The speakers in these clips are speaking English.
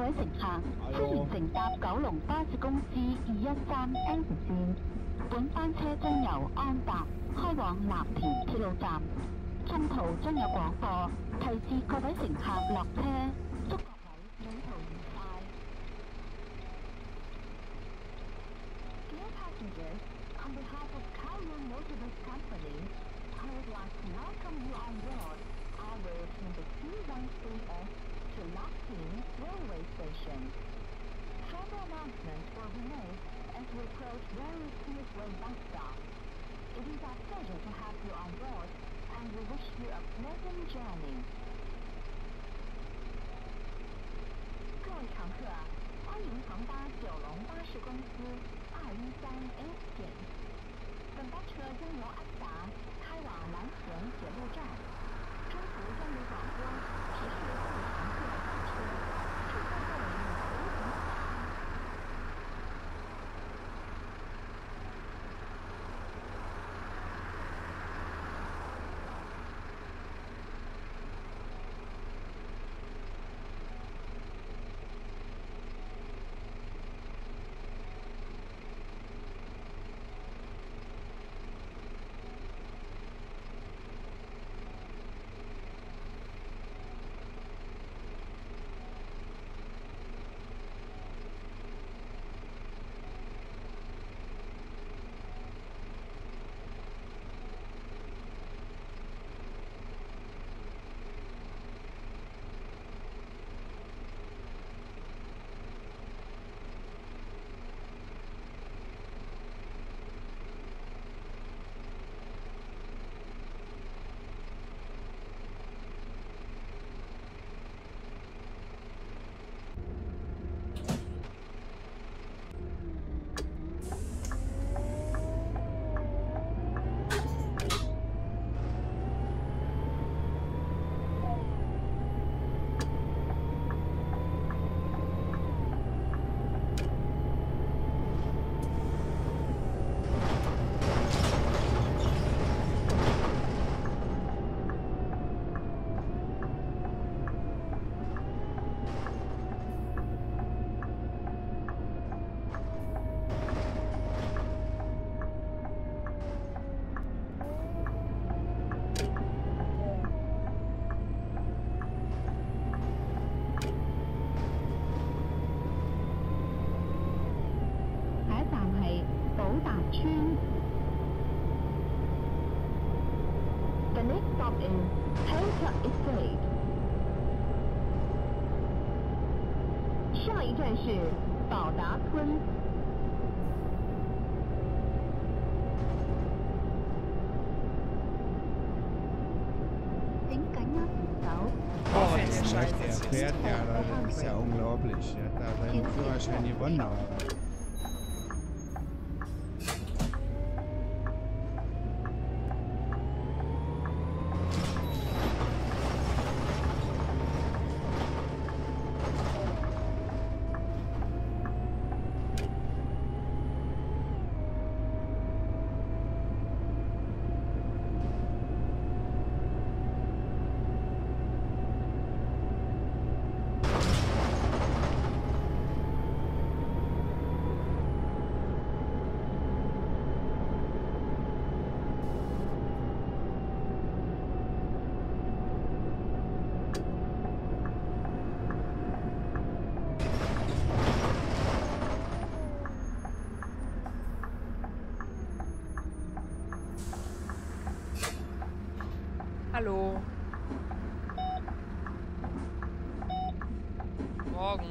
位乘客，歡迎乘搭九龍巴士公司213 F 線。本班車將由安達開往藍田鐵路站，中途將有廣播提示各位乘客落車，祝各位旅途愉快。Dear passengers, on behalf of Kowloon Motorbus Company, I would like to welcome you on board our route number 213S to Lapin Railway Station. Further announcements will be made as we approach various Smithway bus stops. It is our pleasure to have you on board, and we wish you a pleasant journey. 各位乘客，欢迎乘搭九龙巴士公司213S 线。本班车将由安达开往蓝田铁路站，中途将有广播提示各位乘客上车，祝贺各位旅途愉快。The next stop is Helter Estate. 下一站是宝达村。請緊握扶手。 Oh, der fährt ja, das ist ja unglaublich. Der hat da seinen Führerschein gewonnen. Hallo. Morgen.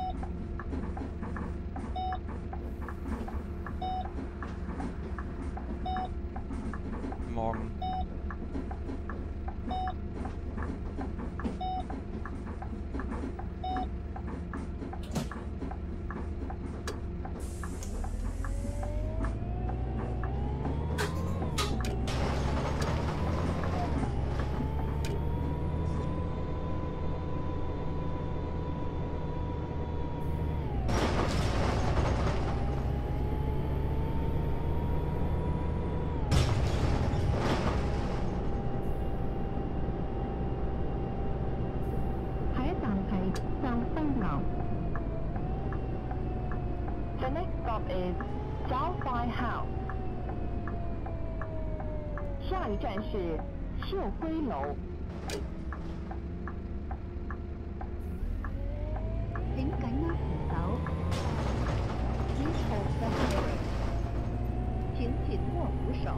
Morgen. next stop is Southby House. 下一站是秀辉楼。請緊握扶手。Please hold the handrail. 請緊握扶手。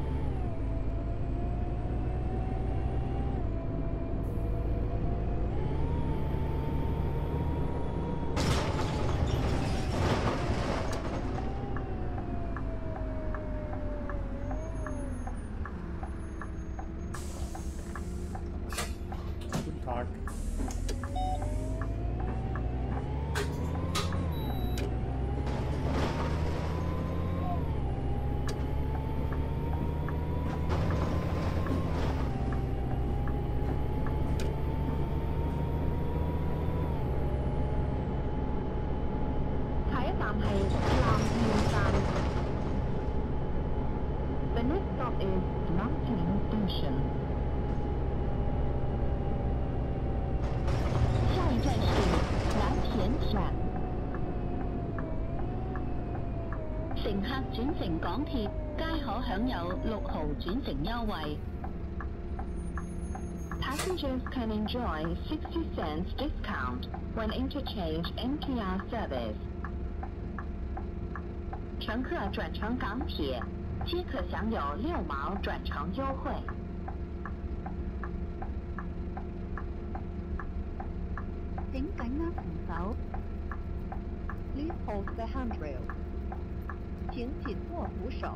Guten Tag. The next stop is Nanting Station. 下一站是藍田站。乘客轉乘港鐵皆可享有6毫轉乘優惠。Passengers can enjoy 60 cents discount when interchange MTR service. 乘客轉乘港鐵皆可享有6毛轉乘優惠。請緊握扶手。Please hold the handrail. 請緊握扶手。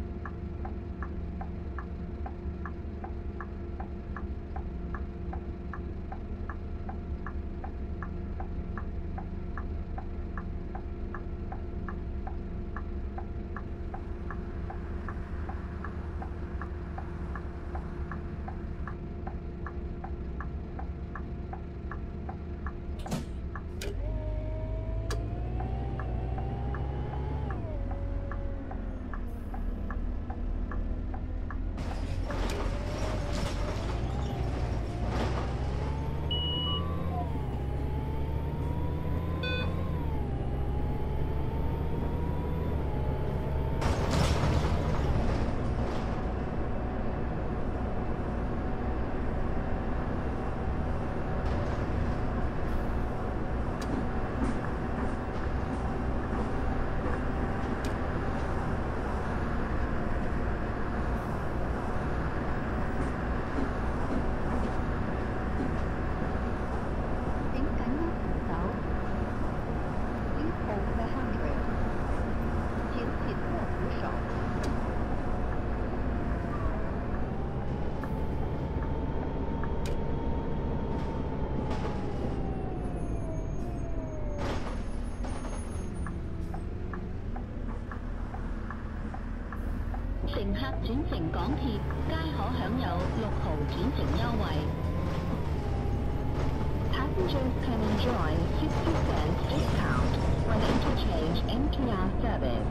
乘客轉乘港鐵皆可享有6毫轉乘優惠。Passengers can enjoy 60 cents discount when interchange MTR service.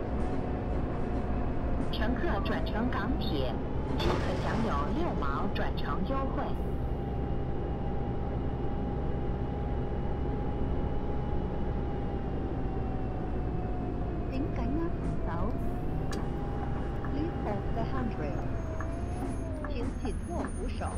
乘客轉乘港鐵即可享有6毛轉乘優惠。請緊握扶手。Please hold the handrail. 請緊握扶手。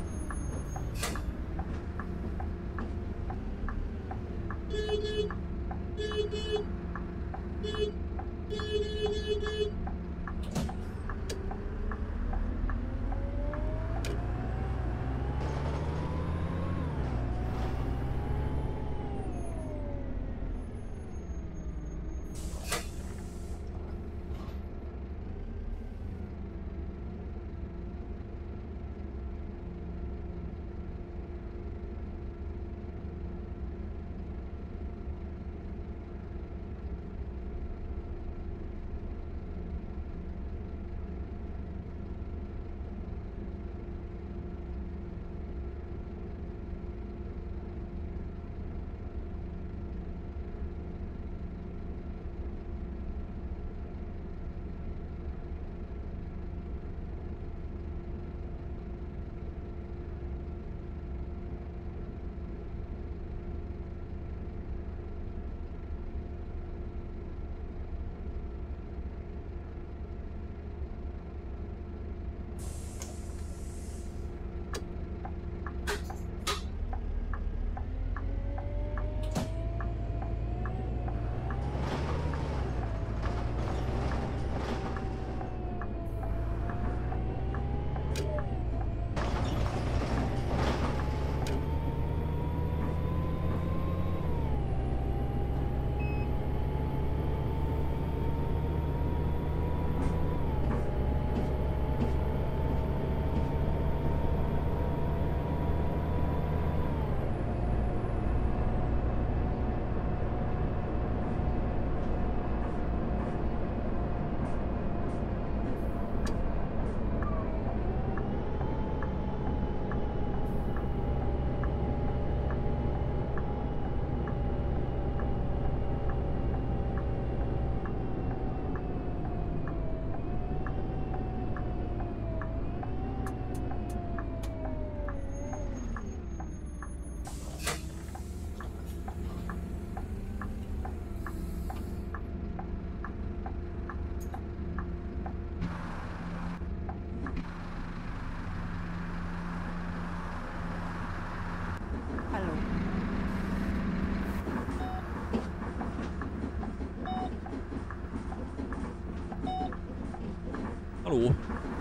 Hallo.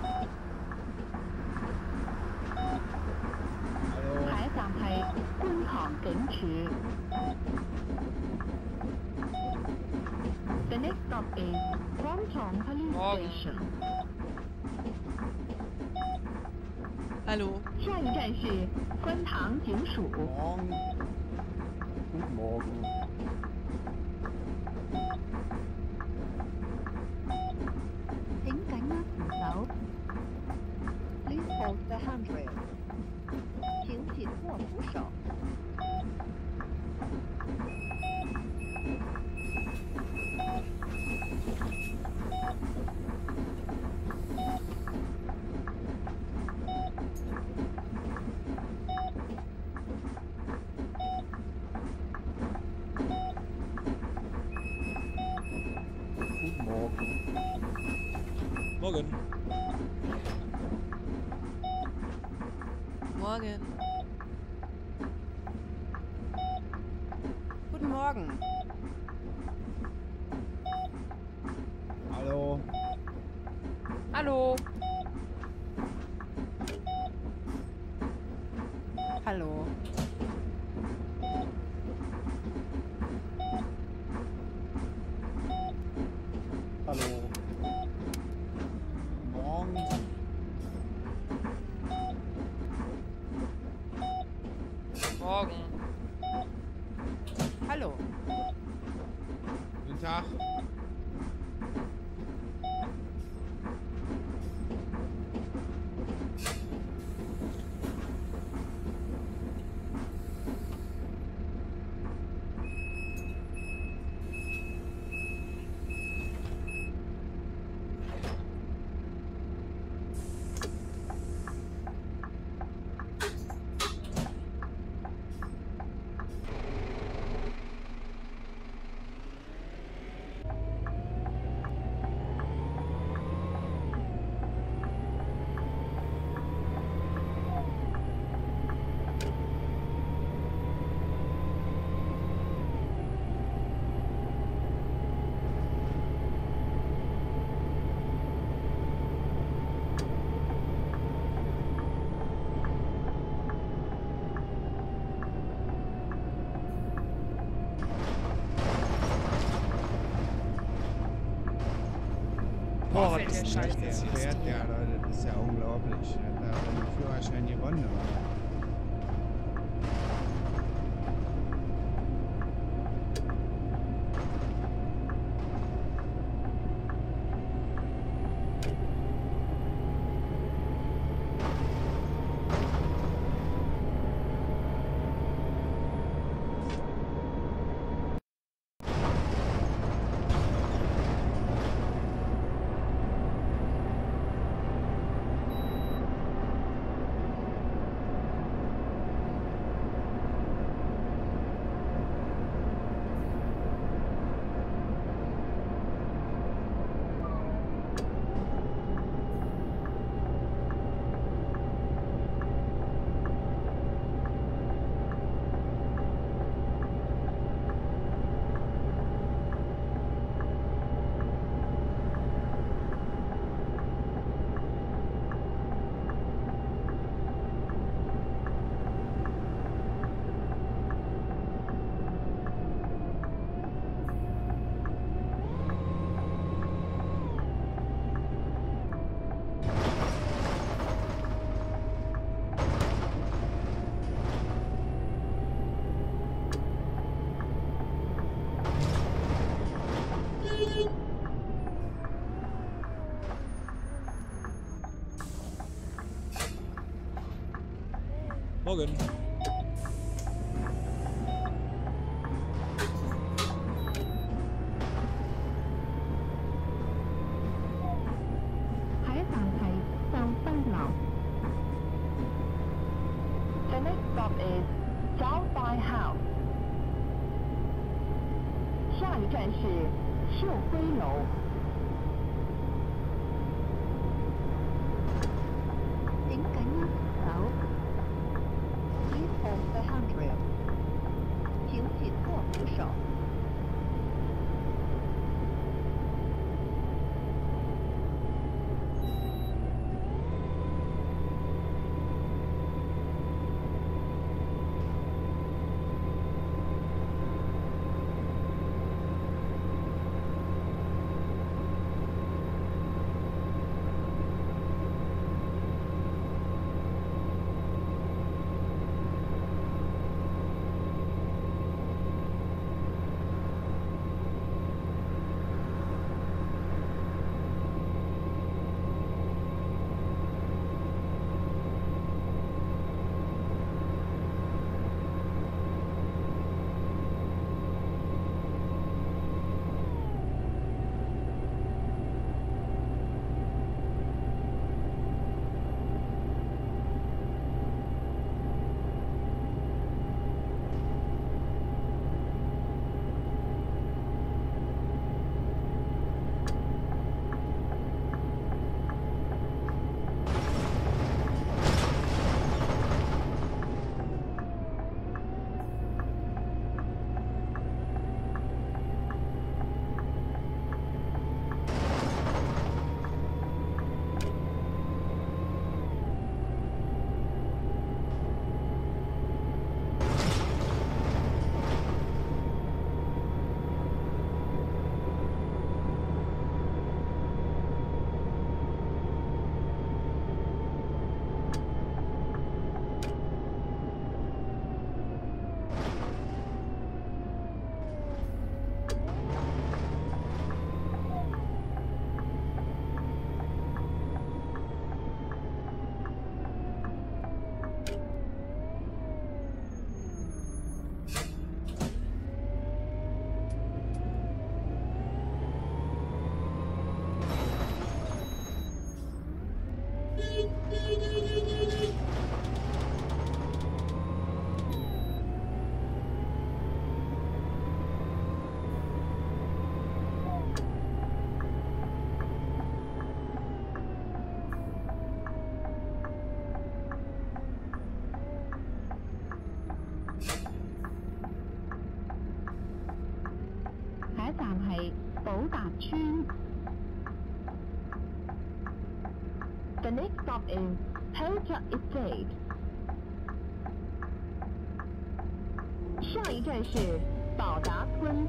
Hallo. 下一站係觀塘警署。The next stop is Guangdong Police Morgen. Station. Hallo. 下一站是觀塘警署。 Morgen. Guten Morgen. 請緊握扶手。Please hold the handrail. 請緊握扶手。 Guten Morgen. Morgen. Morgen. Guten Morgen. Hallo. Hallo. Hallo. Hallo. Morgen. Morgen. Hallo. Guten Tag. Boah, fällt der Scheiß Der jetzt fährt ja, Leute, das ist ja unglaublich. Er hat da den Führerschein gewonnen, oder? Morgen. The next stop is Jiaofai House. 下一站是秀辉楼。请紧握扶手。Please hold the handrail. 请紧握扶手。 区。The next stop is Helter Estate。下一站是宝达村。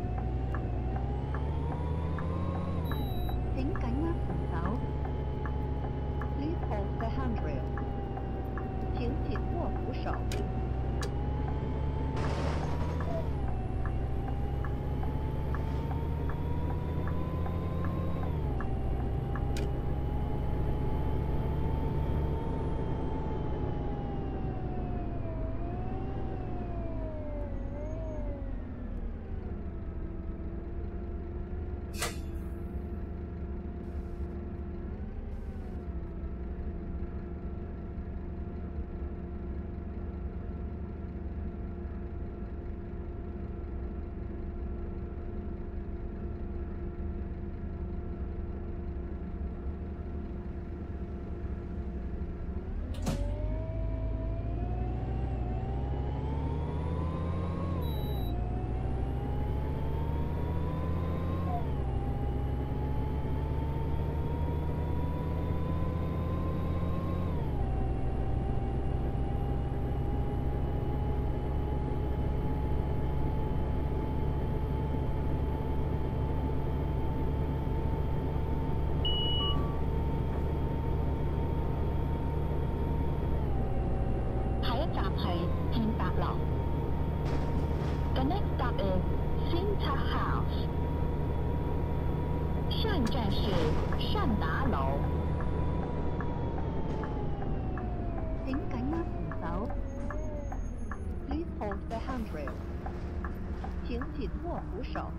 請緊握扶手。Please hold the handrail。請緊握扶手。The next stop is Cinta House。下一站是善达楼。請緊握扶手。Please hold the handrail。請緊握扶手。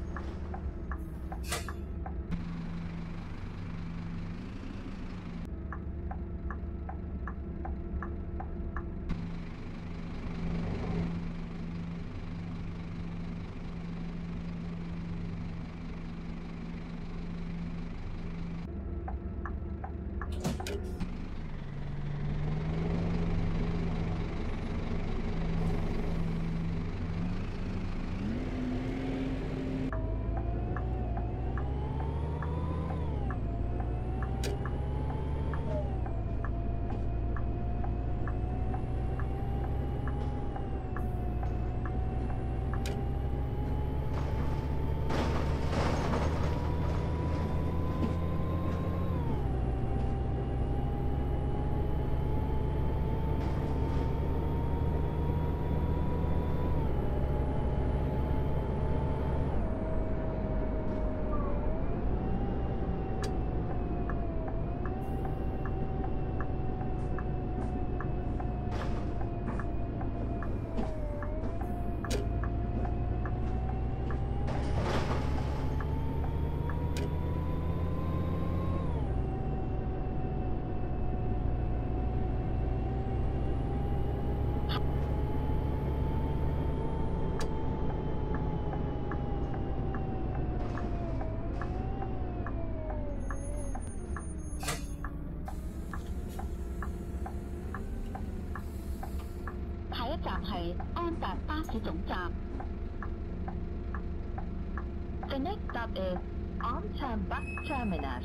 下一站係安達巴士總站。The next stop is Anta Bus Terminus。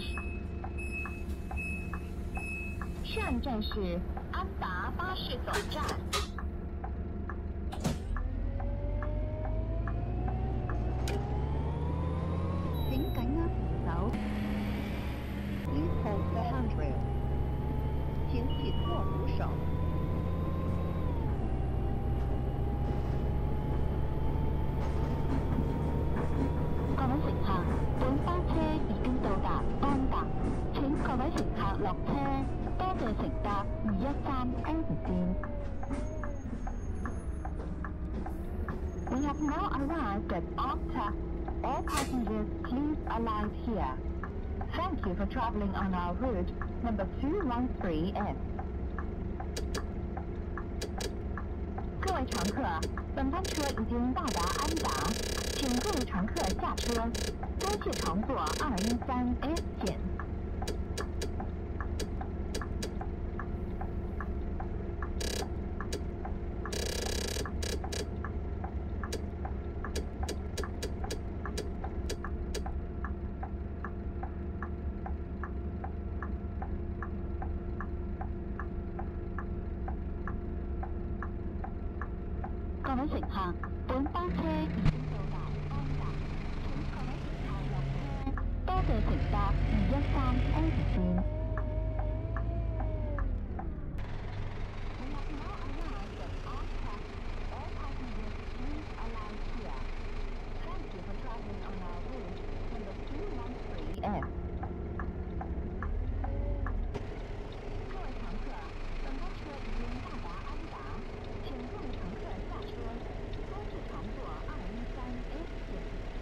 下一站是安达巴士总站。請緊握扶手。Please hold the handrail。請緊握扶手。各位乘客，本班車已經到達安達，請各位乘客落車，多謝乘搭213 M 線。We have now arrived at Anta. All passengers, please alight here. Thank you for traveling on our route number 213F. 各位乘客，本班车已经到达安达，请各位乘客下车，多谢乘坐213F 线。 位乘客，本班車已經到達安達，請各位乘客落車。多謝乘搭213 S 線。We have now arrived at Antak. All passengers please alight here. Thank you for traveling on our route number 213F. 各位乘客，本班车已经到达安达，请各位乘客下车，多次乘坐213S 线。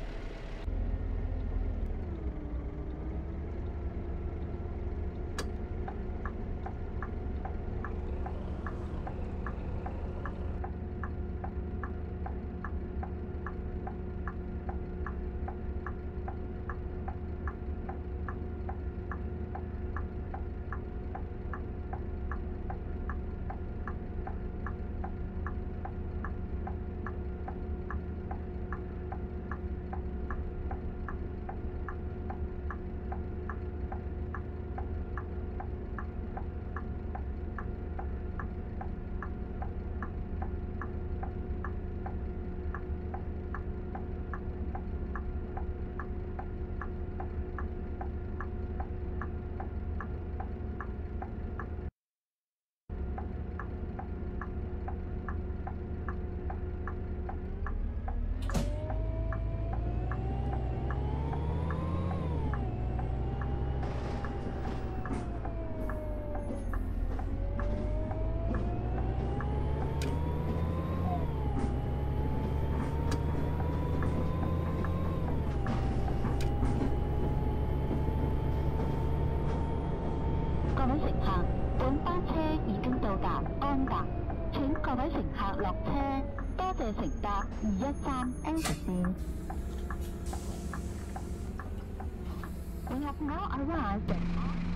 各位乘客，本班車已經到達安達，請各位乘客落車。多謝乘搭213S 線。We have now arrived at